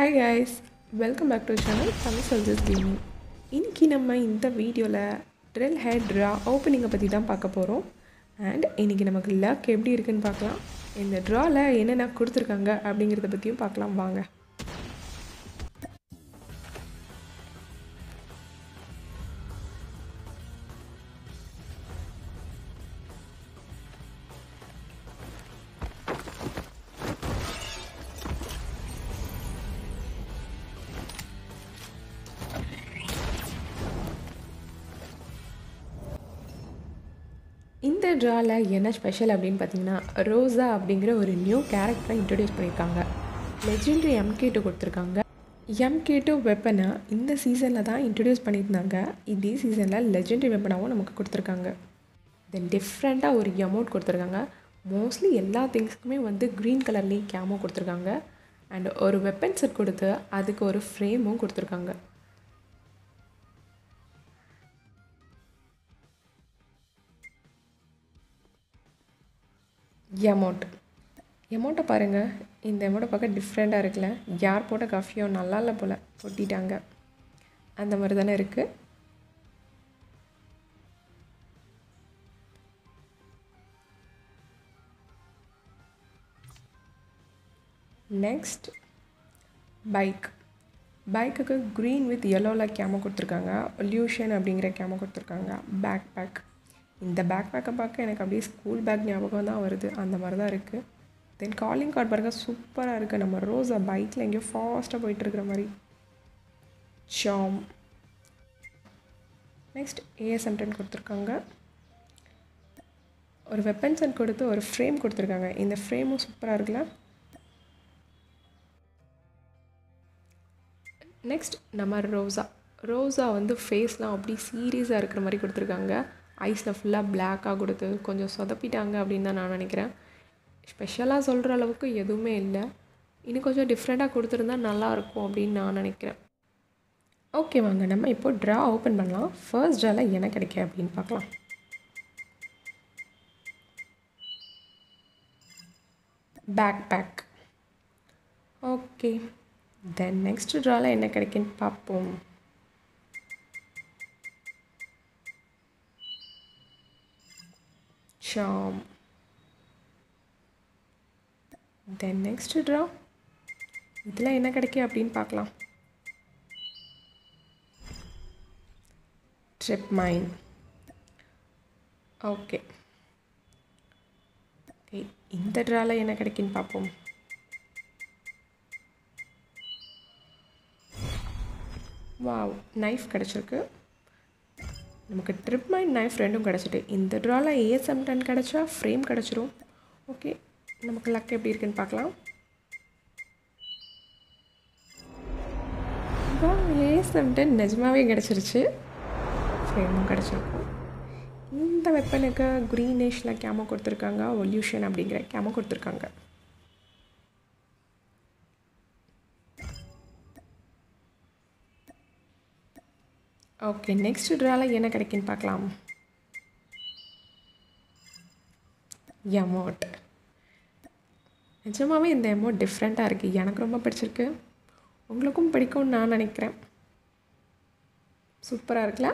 Hi guys, welcome back to the channel Tamil Soldiers Gaming. இன்னைக்கு நம்ம இந்த வீடியோல DRILLHEAD draw opening பத்தி தான் பார்க்க போறோம். And இன்னைக்கு நமக்கு luck எப்படி இருக்குன்னு பார்க்கலாம். இந்த drawல என்னென்ன கொடுத்திருக்காங்க அப்படிங்கறத பத்தியும் பார்க்கலாம் வாங்க. இந்த drawல என்ன ஸ்பெஷல் அப்படினு பாத்தீங்கன்னா ரோசா அப்படிங்கற ஒரு நியூ character இன்ட்ரோ듀ஸ் பண்ணிருக்காங்க. legendary MK2 கொடுத்திருக்காங்க. MK2 வெப்பனை இந்த சீசன்ல தான் இன்ட்ரோ듀ஸ் பண்ணிருந்தாங்க. இந்த சீசன்ல legendary வெப்பனாவும் நமக்கு கொடுத்திருக்காங்க. தென் டிஃபரண்டா ஒரு எமோட் கொடுத்திருக்காங்க. மோஸ்ட்லி எல்லா திங்ஸ்க்குமே வந்து green கலர்லயே கேமோ கொடுத்திருக்காங்க. and ஒரு வெப்பன் செட் கொடுத்து அதுக்கு ஒரு ஃப்ரேமும் கொடுத்திருக்காங்க. எமோட்டை பாருங்க. இந்த எமோட்டை பார்க்க டிஃப்ரெண்டாக இருக்குல்ல. யார் போட்ட காஃபியோ நல்லா இல்லை போல் கொட்டிட்டாங்க. அந்த மாதிரி தானே இருக்கு. நெக்ஸ்ட் பைக்குக்கு க்ரீன் வித் yellowவில் கேமோ கொடுத்துருக்காங்க. illusion அப்படிங்கிற கேமோ கொடுத்துருக்காங்க. பேக் இந்த பேக்கை பார்க்க எனக்கு அப்படியே ஸ்கூல் பேக் ஞாபகம் தான் வருது. அந்த மாதிரி தான் இருக்குது. தென் காலிங் கார்டு பாருங்க சூப்பராக இருக்குது. நம்ம ரோஸா பைக்கில் எங்கேயோ ஃபாஸ்ட்டாக போயிட்டுருக்கிற மாதிரி. சாம் நெக்ஸ்ட் ASM10 கொடுத்துருக்காங்க. ஒரு வெப்பன் செட் கொடுத்து ஒரு ஃப்ரேம் கொடுத்துருக்காங்க. இந்த ஃப்ரேமும் சூப்பராக இருக்குல்ல. நெக்ஸ்ட் நம்ம ரோசா வந்து ஃபேஸ்லாம் அப்படி சீரியஸாக இருக்கிற மாதிரி கொடுத்துருக்காங்க. ஐஸில் ஃபுல்லாக பிளாக்காக கொடுத்து கொஞ்சம் சொதப்பிட்டாங்க அப்படின்னு தான் நான் நினைக்கிறேன். ஸ்பெஷலாக சொல்கிற அளவுக்கு எதுவுமே இல்லை. இன்னும் கொஞ்சம் டிஃப்ரெண்ட்டாக கொடுத்துருந்தா நல்லாயிருக்கும் அப்படின்னு நான் நினைக்கிறேன். ஓகே வாங்க நம்ம இப்போ ட்ரா ஓப்பன் பண்ணலாம். ஃபர்ஸ்ட் ட்ராவில் என்ன கிடைக்கும் அப்படின்னு பார்க்கலாம். Back okay. தென் நெக்ஸ்ட் ட்ராவில் என்ன கிடைக்குன்னு பார்ப்போம். சாம். தென் நெக்ஸ்ட் ட்ரா இதில் என்ன கிடைக்கும் அப்படின்னு பார்க்கலாம். ட்ரிப் மைன். ஓகே இந்த ட்ராவில் என்ன கிடைக்குன்னு பார்ப்போம். வாவ் நைஃப் கிடச்சிருக்கு. நமக்கு ட்ரிப் மைன் நைஃப் ரெண்டும் கிடச்சிட்டு இந்த ட்ராவில் ASM10 கிடச்சா ஃப்ரேம் கிடச்சிரும். ஓகே நமக்கு லக் எப்படி இருக்குன்னு பார்க்கலாம். ASM10 நிஜமாகவே கிடச்சிருச்சு. ஃப்ரேமும் கிடச்சிருக்கும். இந்த வெப்பனுக்கு க்ரீனிஷில் கேமோ கொடுத்துருக்காங்க. illusion அப்படிங்கிற கேமோ கொடுத்துருக்காங்க. ஓகே நெக்ஸ்ட் ட்ராவில் என்ன கிடைக்குன்னு பார்க்கலாம். எமோட். நிஜமாகவே இந்த எமோட் டிஃப்ரெண்ட்டாக இருக்குது. எனக்கு ரொம்ப பிடிச்சிருக்கு. உங்களுக்கும் பிடிக்கும்னு நான் நினைக்கிறேன். சூப்பராக இருக்குல்ல.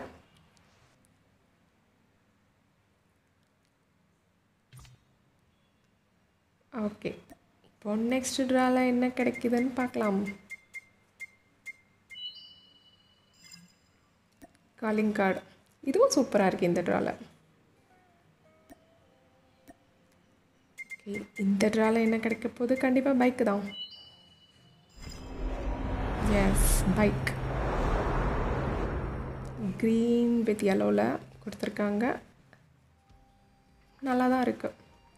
ஓகே இப்போ நெக்ஸ்ட் ட்ராவில் என்ன கிடைக்குதுன்னு பார்க்கலாம். காலிங் கார்டு இதுவும் சூப்பராக இருக்குது இந்த ட்ராவில். ஓகே இந்த ட்ராவில் என்ன கிடைக்க போகுது. கண்டிப்பாக பைக்கு தான். எஸ் பைக் க்ரீன் வித் yellowவில் கொடுத்துருக்காங்க. நல்லா தான் இருக்குது.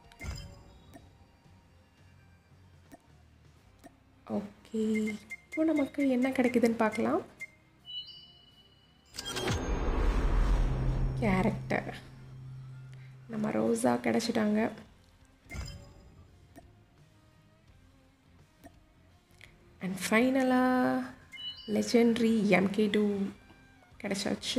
ஓகே இப்போ நமக்கு என்ன கிடைக்குதுன்னு பார்க்கலாம். கேரக்டர் நம்ம ரோசா கிடச்சிட்டாங்க. அண்ட் ஃபைனலாக லெஜெண்டரி MK2 கிடச்சாச்சு.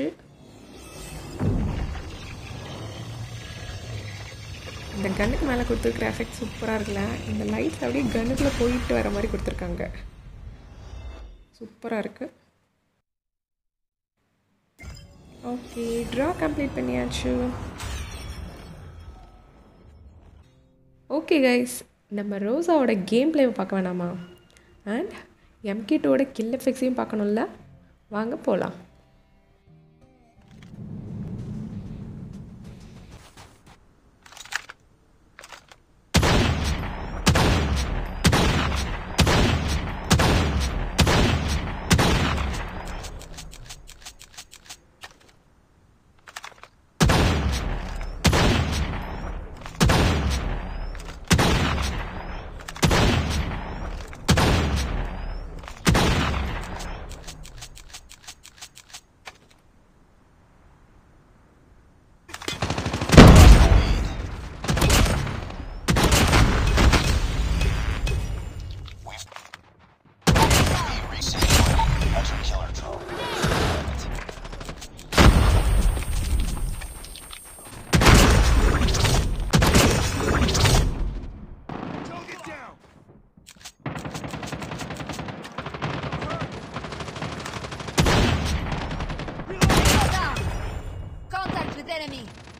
இந்த கன்னுக்கு மேலே கொடுத்துருக்குற எஃபெக்ட் சூப்பராக இருக்குல்ல. இந்த லைட்ஸ் அப்படியே கன்னுக்குள்ளே போயிட்டு வர மாதிரி கொடுத்துருக்காங்க. சூப்பராக இருக்குது. ஓகே, ட்ரா கம்ப்ளீட் பண்ணியாச்சு. ஓகே கைஸ், நம்ம ரோசாவோட கேம் பிளேவை பார்க்க வேணாமா? அண்ட் MK2ஓட கில் எஃபெக்ட்ஸையும் பார்க்கணும்ல? வாங்க போகலாம். Contact with enemy.